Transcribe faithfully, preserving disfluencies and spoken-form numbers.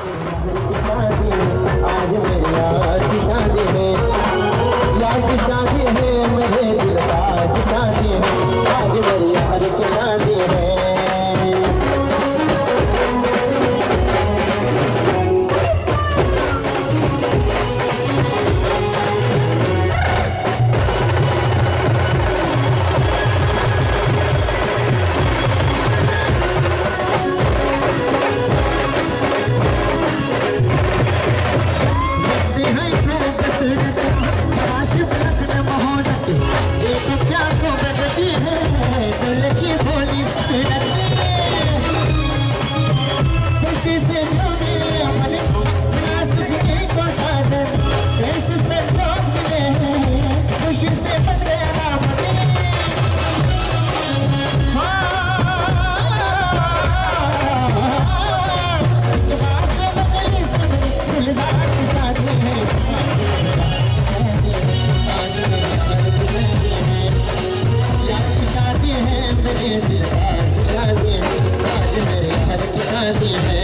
आज मेरी यार की शादी है, यार की शादी है, मेरे दिल का की शादी है, आज मेरी यार की शादी है। शादी है,